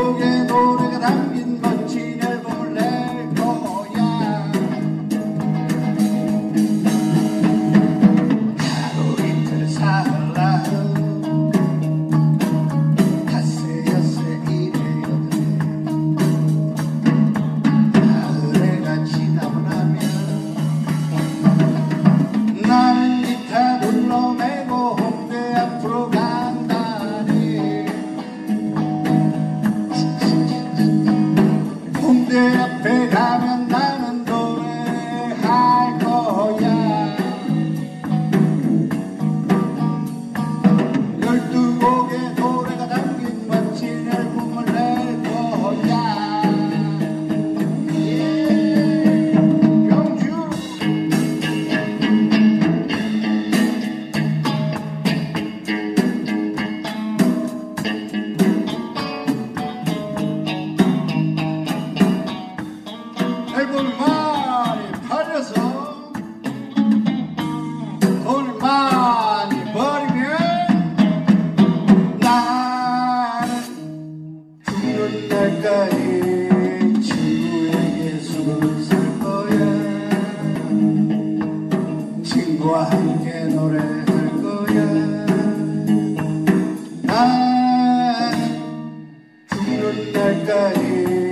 곡에 노래가 담긴 멋진 앨범을 낼 거야. 하루 이틀 살라 닷새 엿새 이래여대 나흘해가 지나고 나면 나는 기타 눌러매고 홍대 앞으로 간다네. 홍대 앞에 가면 나는 노래할 거야. 12곡의 노래가 담긴 멋진 앨범을 낼 거야. 영주 앨범이 많이 팔려서 돈을 많이 벌이면 나는 죽는 날까지 친구에게 술을 살 거야. 친구와 함께 노래할 거야. 나는 죽는 날까지